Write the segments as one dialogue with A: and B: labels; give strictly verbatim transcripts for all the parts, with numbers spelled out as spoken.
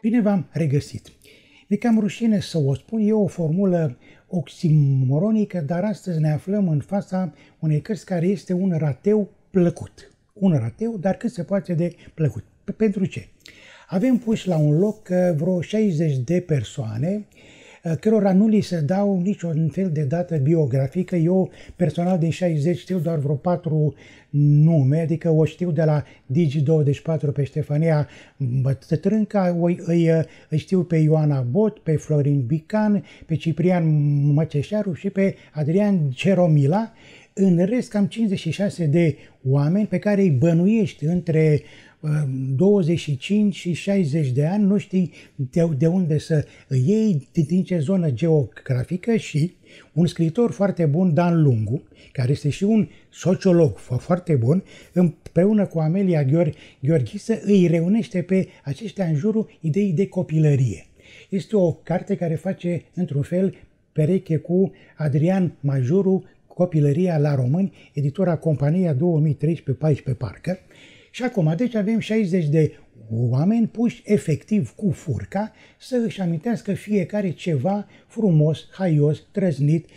A: Bine v-am regăsit! Mi-e cam rușine să o spun, e o formulă oximoronică, dar astăzi ne aflăm în fața unei cărți care este un rateu plăcut. Un rateu, dar cât se poate de plăcut. Pentru ce? Avem puși la un loc vreo șaizeci de persoane cărora nu li se dau niciun fel de dată biografică. Eu personal din șaizeci știu doar vreo patru nume, adică o știu de la Digi douăzeci și patru pe Ștefania Bătrânca, îi, îi, îi știu pe Ioana Bot, pe Florin Bican, pe Ciprian Măceșaru și pe Adrian Ceromila. În rest, cam cincizeci și șase de oameni pe care îi bănuiești între douăzeci și cinci și șaizeci de ani, nu știi de, de unde să îi iei, din ce zonă geografică, și un scriitor foarte bun, Dan Lungu, care este și un sociolog foarte bun, împreună cu Amelia Gheorghisă îi reunește pe aceștia în jurul ideii de copilărie. Este o carte care face, într-un fel, pereche cu Adrian Majuru, Copilăria la români, editura Compania două mii treisprezece paisprezece parcă. Și acum, deci avem șaizeci de oameni puși efectiv cu furca să își amintească fiecare ceva frumos, haios, trăznit,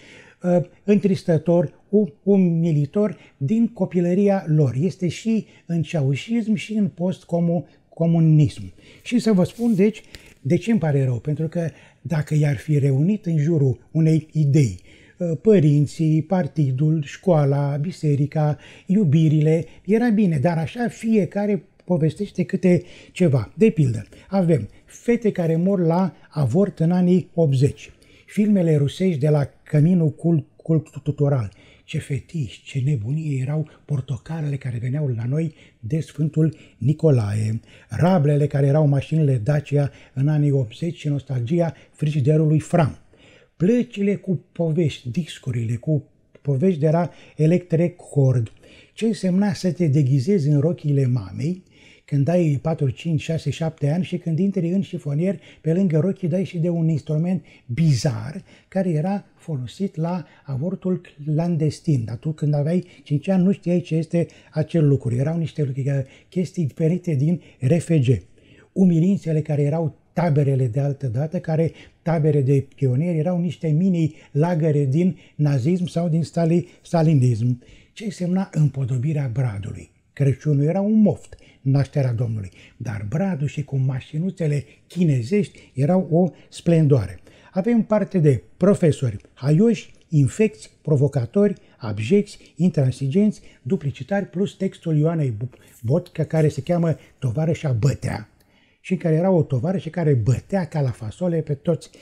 A: întristător, umilitor din copilăria lor. Este și în ceaușism și în post-comunism. Și să vă spun, deci, de ce îmi pare rău? Pentru că dacă i-ar fi reunit în jurul unei idei părinții, partidul, școala, biserica, iubirile, era bine, dar așa fiecare povestește câte ceva. De pildă, avem fete care mor la avort în anii optzeci, filmele rusești de la Căminul Cultural. Ce fetiși, ce nebunie erau portocalele care veneau la noi de Sfântul Nicolae, rablele care erau mașinile Dacia în anii optzeci și nostalgia frigiderului Fram. Plăcile cu povești, discurile cu povești de la Electrecord. Ce însemna să te deghizezi în rochile mamei când ai patru, cinci, șase, șapte ani și când intri în șifonier, pe lângă rochii dai și de un instrument bizar care era folosit la avortul clandestin. Atunci când aveai cinci ani nu știai ce este acel lucru. Erau niște chestii diferite din R F G. Umilințele care erau taberele de altă dată, care tabere de pionieri erau niște mini-lagăre din nazism sau din stalinism. Ce însemna împodobirea bradului? Crăciunul era un moft, nașterea Domnului, dar bradul și cu mașinuțele chinezești erau o splendoare. Avem parte de profesori haioși, infecți, provocatori, abjecți, intransigenți, duplicitari, plus textul Ioanei Botca, care se cheamă Tovarășa Bătea, și care era o tovarășă care bătea ca la fasole pe toți,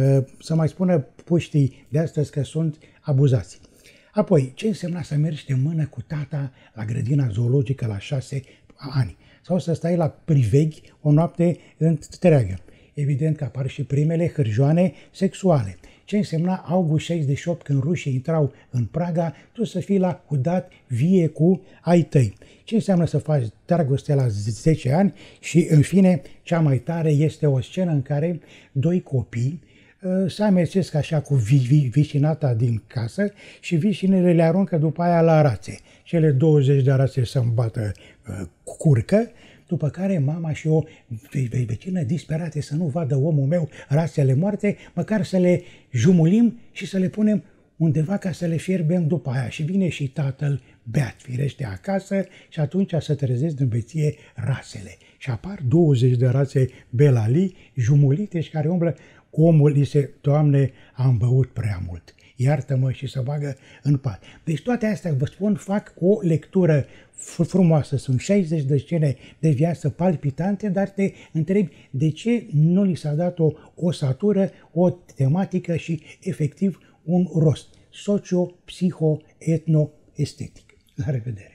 A: să mai spună puștii de astăzi că sunt abuzați. Apoi, ce însemna să mergi de mână cu tata la grădina zoologică la șase ani? Sau să stai la priveghi o noapte întreagă? Evident că apar și primele hârjoane sexuale. Ce însemna august șaizeci și opt, când rușii intrau în Praga, tu să fii la hudat vie cu ai tăi. Ce înseamnă să faci dragoste la zece ani? Și, în fine, cea mai tare este o scenă în care doi copii se amețesc așa cu vi vi vicinata din casă și vicinele le aruncă după aia la rațe. Cele douăzeci de rațe să îmbată uh, curcă, după care mama și o vecină disperate să nu vadă omul meu rațele moarte, măcar să le jumulim și să le punem undeva ca să le fierbem după aia. Și vine și tatăl beat, firește, acasă, și atunci să trezesc din beție rasele. Și apar douăzeci de rațe Belali jumulite și care umblă. Omul îi se, Doamne, am băut prea mult, iartă-mă, și să bagă în pat. Deci toate astea, vă spun, fac o lectură frumoasă. Sunt șaizeci de scene de viață palpitante, dar te întrebi de ce nu li s-a dat o osatură, o tematică și efectiv un rost socio-psiho-etno-estetic. La revedere!